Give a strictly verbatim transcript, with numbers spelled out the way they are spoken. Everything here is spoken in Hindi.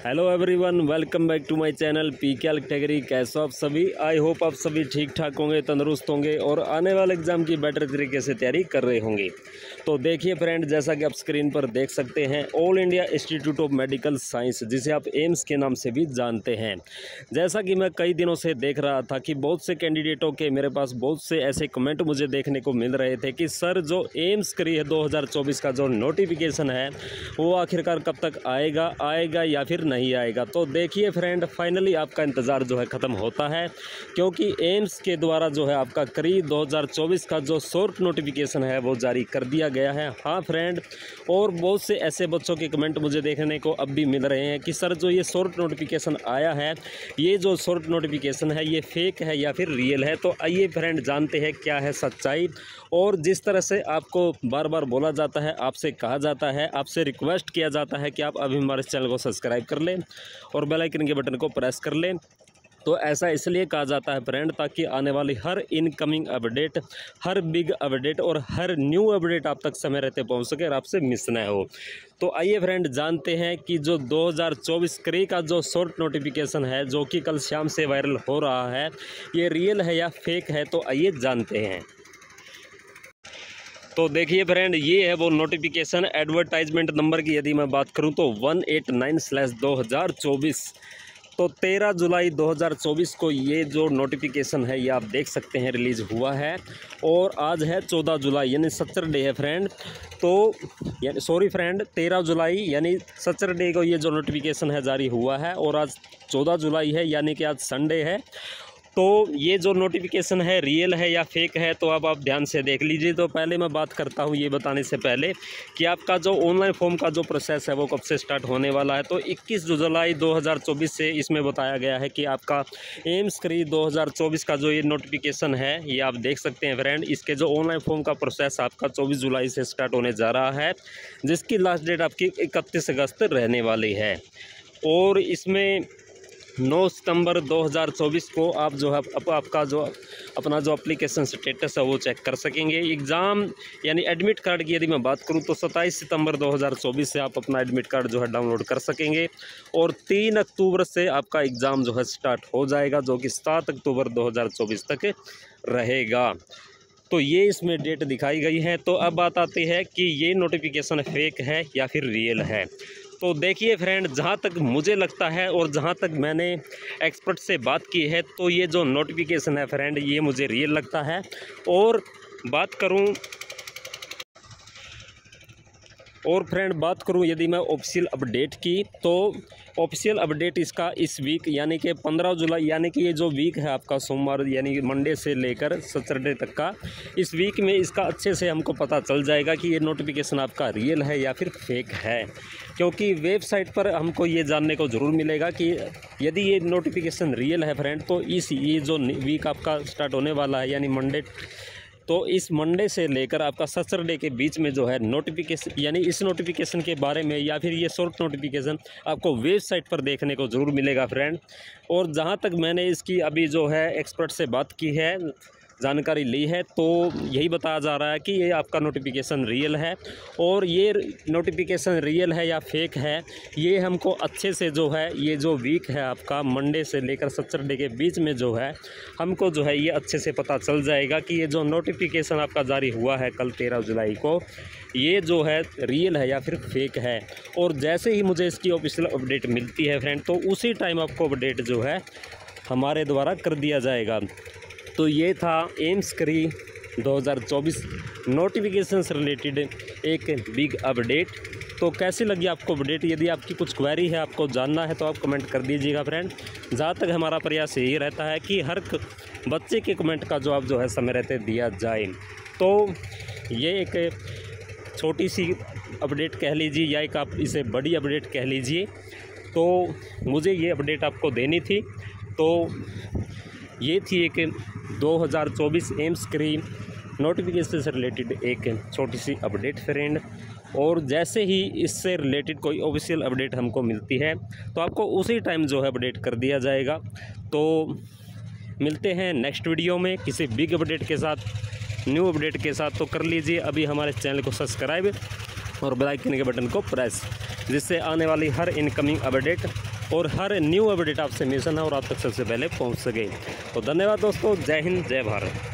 Hello everyone, welcome back to my channel P K category. कैसे आप सभी? आई होप आप सभी ठीक ठाक होंगे, तंदुरुस्त होंगे और आने वाले एग्ज़ाम की बेटर तरीके से तैयारी कर रहे होंगे। तो देखिए फ्रेंड, जैसा कि आप स्क्रीन पर देख सकते हैं, All India Institute of Medical Science, जिसे आप एम्स के नाम से भी जानते हैं। जैसा कि मैं कई दिनों से देख रहा था कि बहुत से कैंडिडेटों के मेरे पास बहुत से ऐसे कमेंट मुझे देखने को मिल रहे थे कि सर जो एम्स करी है दो हज़ार चौबीस का जो नोटिफिकेशन है वो आखिरकार कब तक आएगा आएगा या फिर नहीं आएगा। तो देखिए फ्रेंड, फाइनली आपका इंतज़ार जो है ख़त्म होता है, क्योंकि एम्स के द्वारा जो है आपका करी दो हज़ार चौबीस का जो शॉर्ट नोटिफिकेशन है वो जारी कर दिया गया है। हाँ फ्रेंड, और बहुत से ऐसे बच्चों के कमेंट मुझे देखने को अब भी मिल रहे हैं कि सर जो ये शॉर्ट नोटिफिकेशन आया है, ये जो शॉर्ट नोटिफिकेशन है ये फेक है या फिर रियल है। तो आइए फ्रेंड, जानते हैं क्या है सच्चाई। और जिस तरह से आपको बार बार बोला जाता है, आपसे कहा जाता है, आपसे रिक्वेस्ट किया जाता है कि आप अभी हमारे चैनल को सब्सक्राइब कर लें और बेल आइकन के बटन को प्रेस कर लें। तो ऐसा इसलिए कहा जाता है फ्रेंड, ताकि आने वाली हर इनकमिंग अपडेट, हर बिग अपडेट और हर न्यू अपडेट आप तक समय रहते पहुंच सके और आपसे मिस न हो। तो आइए फ्रेंड, जानते हैं कि जो दो हज़ार चौबीस करी का जो शॉर्ट नोटिफिकेशन है, जो कि कल शाम से वायरल हो रहा है, ये रियल है या फेक है। तो आइए जानते हैं। तो देखिए फ्रेंड, ये है वो नोटिफिकेशन। एडवर्टाइजमेंट नंबर की यदि मैं बात करूं तो वन एट नाइन स्लैश दो हज़ार चौबीस। तो तेरह जुलाई दो हज़ार चौबीस को ये जो नोटिफिकेशन है ये आप देख सकते हैं रिलीज़ हुआ है। और आज है चौदह जुलाई यानी सैटरडे है फ्रेंड। तो यानी सॉरी फ्रेंड, तेरह जुलाई यानी सैटरडे को ये जो नोटिफिकेशन है जारी हुआ है, और आज चौदह जुलाई है यानी कि आज संडे है। तो ये जो नोटिफिकेशन है रियल है या फेक है, तो अब आप ध्यान से देख लीजिए। तो पहले मैं बात करता हूँ ये बताने से पहले कि आपका जो ऑनलाइन फॉर्म का जो प्रोसेस है वो कब से स्टार्ट होने वाला है। तो इक्कीस जुलाई दो हज़ार चौबीस से इसमें बताया गया है कि आपका एम्स करी दो हज़ार चौबीस का जो ये नोटिफिकेशन है ये आप देख सकते हैं फ्रेंड। इसके जो ऑनलाइन फॉर्म का प्रोसेस आपका चौबीस जुलाई से स्टार्ट होने जा रहा है, जिसकी लास्ट डेट आपकी इकतीस अगस्त रहने वाली है। और इसमें नौ सितंबर दो हज़ार चौबीस को आप जो है आप, आपका जो अपना जो एप्लीकेशन स्टेटस है वो चेक कर सकेंगे। एग्ज़ाम यानी एडमिट कार्ड की यदि मैं बात करूं तो सत्ताईस सितंबर दो हज़ार चौबीस से आप अपना एडमिट कार्ड जो है डाउनलोड कर सकेंगे। और तीन अक्टूबर से आपका एग्ज़ाम जो है स्टार्ट हो जाएगा, जो कि सात अक्टूबर दो हज़ार चौबीस तक रहेगा। तो ये इसमें डेट दिखाई गई है। तो अब बात आती है कि ये नोटिफिकेशन फेक है या फिर रियल है। तो देखिए फ्रेंड, जहाँ तक मुझे लगता है और जहाँ तक मैंने एक्सपर्ट से बात की है, तो ये जो नोटिफिकेशन है फ्रेंड ये मुझे रियल लगता है। और बात करूँ और फ्रेंड बात करूं यदि मैं ऑफिशियल अपडेट की, तो ऑफिशियल अपडेट इसका इस वीक यानी कि पंद्रह जुलाई यानी कि ये जो वीक है आपका सोमवार यानी मंडे से लेकर सैटरडे तक का, इस वीक में इसका अच्छे से हमको पता चल जाएगा कि ये नोटिफिकेशन आपका रियल है या फिर फेक है। क्योंकि वेबसाइट पर हमको ये जानने को ज़रूर मिलेगा कि यदि ये नोटिफिकेशन रियल है फ्रेंड, तो इस ये जो वीक आपका स्टार्ट होने वाला है यानी मंडे, तो इस मंडे से लेकर आपका सैटरडे के बीच में जो है नोटिफिकेशन यानी इस नोटिफिकेशन के बारे में या फिर ये शॉर्ट नोटिफिकेशन आपको वेबसाइट पर देखने को ज़रूर मिलेगा फ्रेंड। और जहां तक मैंने इसकी अभी जो है एक्सपर्ट से बात की है, जानकारी ली है, तो यही बताया जा रहा है कि ये आपका नोटिफिकेशन रियल है। और ये नोटिफिकेशन रियल है या फेक है, ये हमको अच्छे से जो है ये जो वीक है आपका मंडे से लेकर सैटरडे के बीच में जो है हमको जो है ये अच्छे से पता चल जाएगा कि ये जो नोटिफिकेशन आपका जारी हुआ है कल तेरह जुलाई को, ये जो है रियल है या फिर फेक है। और जैसे ही मुझे इसकी ऑफिशियल अपडेट मिलती है फ्रेंड, तो उसी टाइम आपको अपडेट जो है हमारे द्वारा कर दिया जाएगा। तो ये था एम्स करी दो हज़ार चौबीस नोटिफिकेशन से रिलेटेड एक बिग अपडेट। तो कैसी लगी आपको अपडेट? यदि आपकी कुछ क्वेरी है, आपको जानना है, तो आप कमेंट कर दीजिएगा फ्रेंड। जहाँ तक हमारा प्रयास यही रहता है कि हर बच्चे के कमेंट का जवाब जो है समय रहते दिया जाए। तो ये एक छोटी सी अपडेट कह लीजिए या एक आप इसे बड़ी अपडेट कह लीजिए, तो मुझे ये अपडेट आपको देनी थी। तो ये थी एक दो हज़ार चौबीस एम्स करी नोटिफिकेशन से रिलेटेड एक छोटी सी अपडेट फ्रेंड। और जैसे ही इससे रिलेटेड कोई ऑफिशियल अपडेट हमको मिलती है, तो आपको उसी टाइम जो है अपडेट कर दिया जाएगा। तो मिलते हैं नेक्स्ट वीडियो में किसी बिग अपडेट के साथ, न्यू अपडेट के साथ। तो कर लीजिए अभी हमारे चैनल को सब्सक्राइब और बेल आइकन के बटन को प्रेस, जिससे आने वाली हर इनकमिंग अपडेट और हर न्यू अपडेट आपसे मिशन है और आप तक सबसे पहले पहुंच सके। तो धन्यवाद दोस्तों, जय हिंद जय भारत।